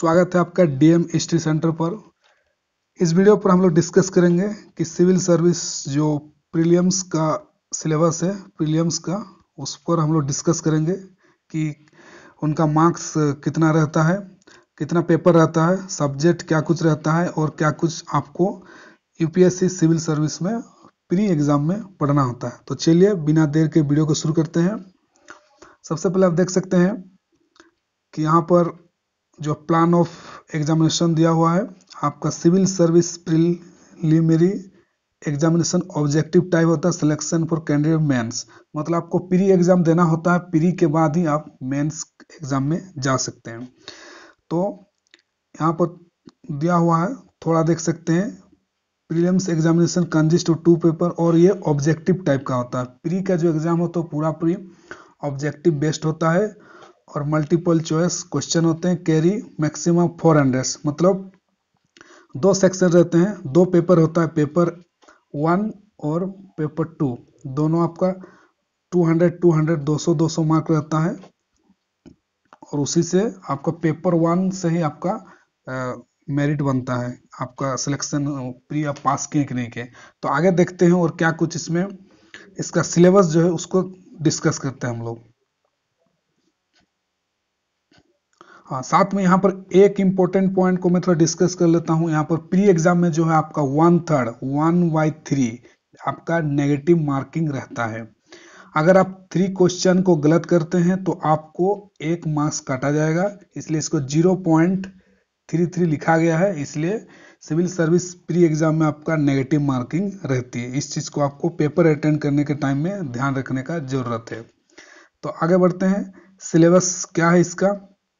स्वागत है आपका डीएम हिस्ट्री सेंटर पर। इस वीडियो पर हम लोग डिस्कस करेंगे कि सिविल सर्विस जो प्रीलिम्स का सिलेबस है प्रीलिम्स का, उस पर हम लोग डिस्कस करेंगे कि उनका मार्क्स कितना रहता है, कितना पेपर रहता है, सब्जेक्ट क्या कुछ रहता है और क्या कुछ आपको यूपीएससी सिविल सर्विस में प्री एग्जाम में पढ़ना होता है। तो चलिए बिना देर के वीडियो को शुरू करते हैं। सबसे पहले आप देख सकते हैं कि यहाँ पर जो प्लान ऑफ एग्जामिनेशन दिया हुआ है, आपका civil service preliminary examination objective type होता है सिलेक्शन फॉर कैंडिडेट मेंस, मतलब आपको प्री एग्जाम देना होता है, प्री के बाद ही आप मेंस एग्जाम में जा सकते हैं। तो यहाँ पर दिया हुआ है, थोड़ा देख सकते हैं। Prelims examination consist of 2 paper और ये ऑब्जेक्टिव टाइप का होता है। प्री का जो एग्जाम होता है पूरा प्री ऑब्जेक्टिव बेस्ड होता है और मल्टीपल चॉइस क्वेश्चन होते हैं। कैरी मैक्सिमम 400, मतलब 2 सेक्शन रहते हैं, 2 पेपर होता है, पेपर 1 और पेपर 2, दोनों आपका 200 200 मार्क रहता है और उसी से आपका पेपर 1 से ही आपका मेरिट बनता है, आपका सिलेक्शन प्री आप पास किए कि नहीं किए। तो आगे देखते हैं और क्या कुछ इसमें इसका सिलेबस जो है उसको डिस्कस करते हैं हम लोग। हाँ, साथ में यहाँ पर एक इम्पोर्टेंट पॉइंट को मैं थोड़ा डिस्कस कर लेता हूँ। यहाँ पर प्री एग्जाम में जो है आपका 1/3 आपका नेगेटिव मार्किंग रहता है। अगर आप 3 क्वेश्चन को गलत करते हैं तो आपको 1 मार्क्स काटा जाएगा, इसलिए इसको 0.33 लिखा गया है। इसलिए सिविल सर्विस प्री एग्जाम में आपका नेगेटिव मार्किंग रहती है। इस चीज़ को आपको पेपर अटेंड करने के टाइम में ध्यान रखने का जरूरत है। तो आगे बढ़ते हैं, सिलेबस क्या है इसका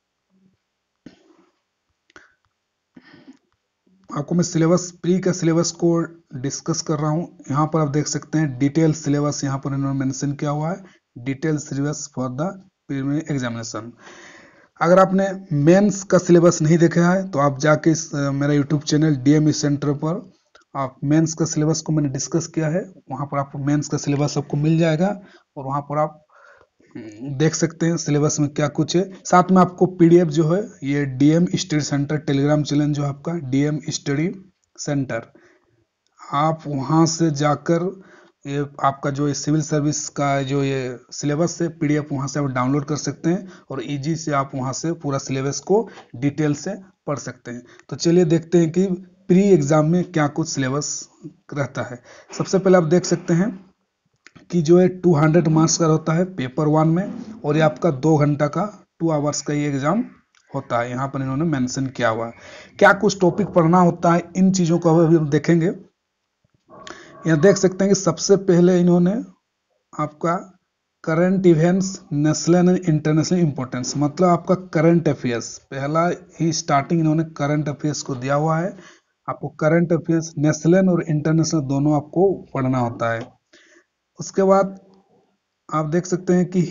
आपको मैं सिलेबस प्री का सिलेबस को डिस्कस कर रहा हूँ। यहाँ पर आप देख सकते हैं डिटेल सिलेबस यहाँ पर इन्होंने मेंशन किया हुआ है, detail syllabus for the preliminary examination. अगर आपने मेंस का सिलेबस नहीं देखा है तो आप जाके मेरा यूट्यूब चैनल डीएम सेंटर पर आप मेंस का सिलेबस को मैंने डिस्कस किया है, वहाँ पर आपको मेंस का सिलेबस आपको मिल जाएगा और वहाँ पर आप देख सकते हैं सिलेबस में क्या कुछ है। साथ में आपको पीडीएफ जो है ये DM study centre Telegram channel जो है आपका डीएम स्टडी सेंटर, आप वहां से जाकर ये आपका जो सिविल सर्विस का जो ये सिलेबस है पीडीएफ वहां से आप डाउनलोड कर सकते हैं और इजी से आप वहां से पूरा सिलेबस को डिटेल से पढ़ सकते हैं। तो चलिए देखते हैं कि प्री एग्जाम में क्या कुछ सिलेबस रहता है। सबसे पहले आप देख सकते हैं कि जो है 200 मार्क्स का होता है पेपर 1 में और ये आपका 2 घंटा का 2 आवर्स का ये एग्जाम होता है। यहाँ पर इन्होंने मेंशन किया हुआ है क्या कुछ टॉपिक पढ़ना होता है, इन चीज़ों को अभी हम देखेंगे। यहाँ देख सकते हैं कि सबसे पहले इन्होंने आपका current events national and international importance, मतलब आपका करंट अफेयर्स, पहला ही स्टार्टिंग इन्होंने करंट अफेयर्स को दिया हुआ है। आपको करंट अफेयर्स नेशनल और इंटरनेशनल दोनों आपको पढ़ना होता है। उसके बाद आप देख सकते हैं कि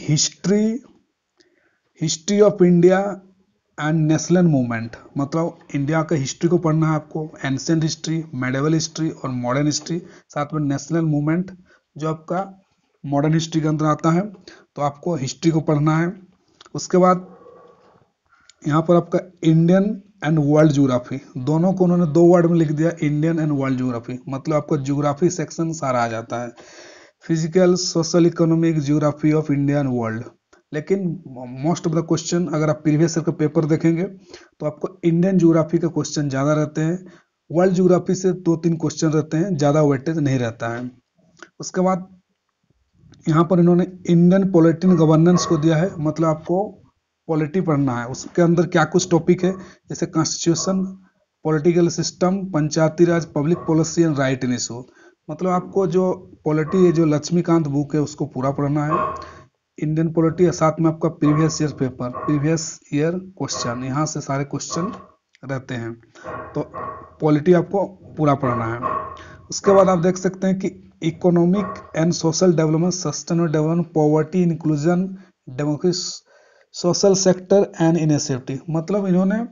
history of India and national movement, मतलब इंडिया का हिस्ट्री को पढ़ना है आपको, एंशिएंट हिस्ट्री, मेडिवल हिस्ट्री और मॉडर्न हिस्ट्री, साथ में नेशनल मूवमेंट जो आपका मॉडर्न हिस्ट्री के अंदर आता है, तो आपको हिस्ट्री को पढ़ना है। उसके बाद यहाँ पर आपका इंडियन एंड वर्ल्ड ज्योग्राफी, दोनों को उन्होंने 2 वर्ड में लिख दिया, इंडियन एंड वर्ल्ड ज्योग्राफी, मतलब आपका ज्योग्राफी सेक्शन सारा आ जाता है, physical social economic geography of India and world. लेकिन मोस्ट ऑफ द क्वेश्चन अगर आप प्रीवियस ईयर का पेपर देखेंगे तो आपको इंडियन ज्योग्राफी का क्वेश्चन ज़्यादा रहते हैं, वर्ल्ड ज्योग्राफी से 2-3 क्वेश्चन रहते हैं, ज़्यादा वेटेज नहीं रहता है। उसके बाद यहाँ पर इन्होंने इंडियन पॉलिटी एंड गवर्नेंस को दिया है, मतलब आपको पॉलिटी पढ़ना है, उसके अंदर क्या कुछ टॉपिक है जैसे constitution, political system, Panchayati Raj, public policy and right in issue, मतलब आपको जो पॉलिटी है जो लक्ष्मीकांत बुक है उसको पूरा पढ़ना है, इंडियन पॉलिटी, साथ में आपका previous year paper, previous year question, यहाँ से सारे क्वेश्चन रहते हैं, तो पॉलिटी आपको पूरा पढ़ना है। उसके बाद आप देख सकते हैं कि economic and social development, sustainable development, poverty inclusion, democracy, social sector and initiative, मतलब इन्होंने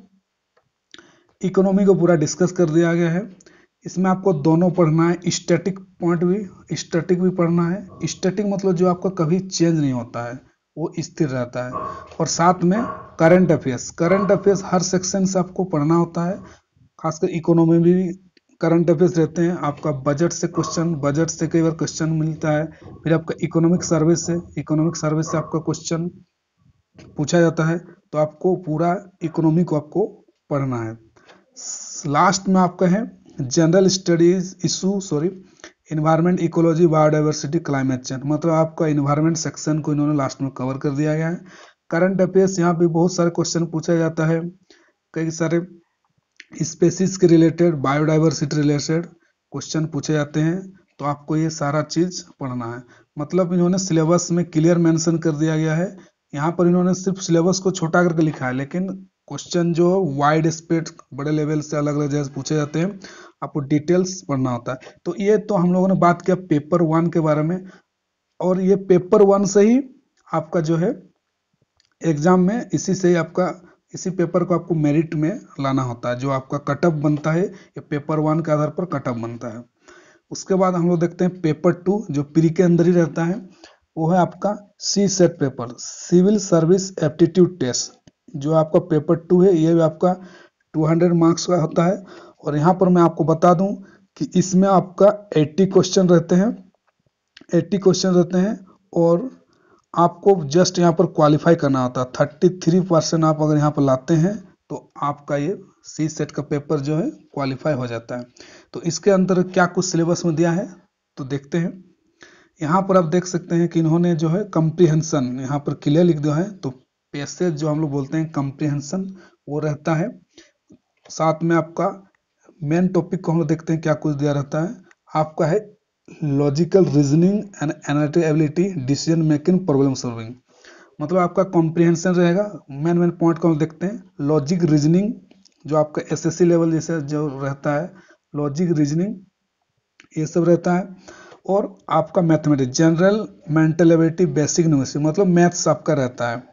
इकोनॉमी को पूरा डिस्कस कर दिया गया है। इसमें आपको दोनों पढ़ना है, स्टैटिक पॉइंट भी, स्टैटिक भी पढ़ना है। स्टैटिक मतलब जो आपका कभी चेंज नहीं होता है, वो स्थिर रहता है, और साथ में करंट अफेयर्स हर सेक्शन से आपको पढ़ना होता है, खासकर इकोनॉमी में भी करंट अफेयर्स रहते हैं। आपका बजट से कई बार क्वेश्चन मिलता है। फिर आपका इकोनॉमिक सर्विस से आपका क्वेश्चन पूछा जाता है। तो आपको पूरा इकोनॉमी को आपको पढ़ना है। लास्ट में आपका है general studies environment, ecology, biodiversity, climate change, मतलब आपका इन्वायरमेंट सेक्शन को इन्होंने लास्ट में कवर कर दिया गया है। करंट अफेयर्स यहाँ पे बहुत सारे क्वेश्चन पूछा जाता है, कई सारे स्पेसीज के रिलेटेड, बायोडाइवर्सिटी रिलेटेड क्वेश्चन पूछे जाते हैं। तो आपको ये सारा चीज पढ़ना है। मतलब इन्होंने सिलेबस में क्लियर मेंशन कर दिया गया है। यहाँ पर इन्होंने सिर्फ सिलेबस को छोटा करके लिखा है, लेकिन क्वेश्चन जो वाइड स्पेड बड़े लेवल से अलग अलग जगह पूछे जाते हैं, आपको डिटेल्स पढ़ना होता है। तो ये तो हम लोगों ने बात किया पेपर 1 के बारे में, और ये पेपर 1 से ही आपका जो है एग्जाम में इसी पेपर को आपको मेरिट में लाना होता है। जो आपका कटअप बनता है ये पेपर 1 के आधार पर कटअप बनता है। उसके बाद हम लोग देखते हैं पेपर 2 जो प्री के अंदर ही रहता है, वो है आपका C SAT paper, civil service aptitude test. जो आपका पेपर 2 है ये भी आपका 200 मार्क्स का होता है। और यहाँ पर मैं आपको बता दूं कि इसमें आपका 80 क्वेश्चन रहते हैं और आपको जस्ट यहाँ पर क्वालिफाई करना होता है। 33% आप अगर यहाँ पर लाते हैं तो आपका ये सी सेट का पेपर जो है क्वालिफाई हो जाता है। तो इसके अंदर क्या कुछ सिलेबस में दिया है तो देखते हैं। यहाँ पर आप देख सकते हैं कि इन्होंने जो है कंप्रीहेंशन यहाँ पर क्लियर लिख दिया है। तो पैसेज जो हम लोग बोलते हैं कंप्रीहेंशन वो रहता है। साथ में आपका मेन टॉपिक को हम लोग देखते हैं क्या कुछ दिया रहता है। आपका है logical reasoning and analytical ability, decision making, problem solving. मतलब आपका कॉम्प्रिहेंशन रहेगा। मेन पॉइंट को हम देखते हैं। लॉजिक रीजनिंग जो आपका एसएससी लेवल जैसे जो रहता है, लॉजिक रीजनिंग ये सब रहता है। और आपका mathematics, general mental ability, basic numerics, मतलब मैथ्स आपका रहता है।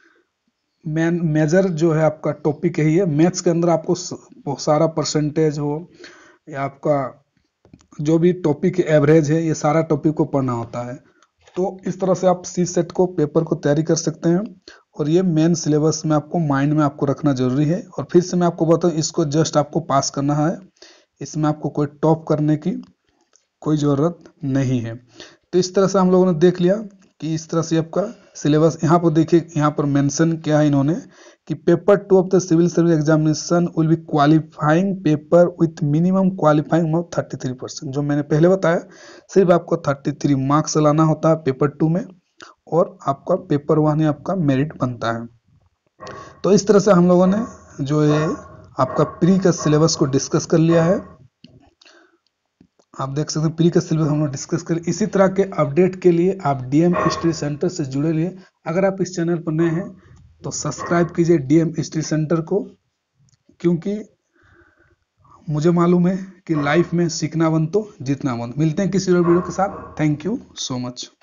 मेजर जो है आपका टॉपिक यही है। मैथ्स के अंदर आपको बहुत सारा परसेंटेज हो या आपका जो भी टॉपिक एवरेज है, ये सारा टॉपिक को पढ़ना होता है। तो इस तरह से आप सी सेट को पेपर को तैयारी कर सकते हैं। और ये मेन सिलेबस में आपको माइंड में आपको रखना जरूरी है। और फिर से मैं आपको बताऊं, इसको जस्ट आपको पास करना है, इसमें आपको कोई टॉप करने की कोई ज़रूरत नहीं है। तो इस तरह से हम लोगों ने देख लिया कि इस तरह से आपका सिलेबस। यहाँ पर देखिए, यहाँ पर मेंशन किया है इन्होंने कि paper 2 of the civil service examination will be qualifying paper with minimum qualifying of 33%। जो मैंने पहले बताया, सिर्फ आपको 33 मार्क्स लाना होता है पेपर 2 में, और आपका पेपर 1 ही आपका मेरिट बनता है। तो इस तरह से हम लोगों ने जो है आपका प्री का सिलेबस को डिस्कस कर लिया है। आप देख सकते हैं प्री का सिलेबस हम लोग डिस्कस कर। इसी तरह के अपडेट के लिए आप डीएम हिस्ट्री सेंटर से जुड़े रहिए। अगर आप इस चैनल पर नए हैं तो सब्सक्राइब कीजिए डीएम हिस्ट्री सेंटर को, क्योंकि मुझे मालूम है कि लाइफ में सीखना बन तो जीतना बन। मिलते हैं किसी और वीडियो के साथ। Thank you so much.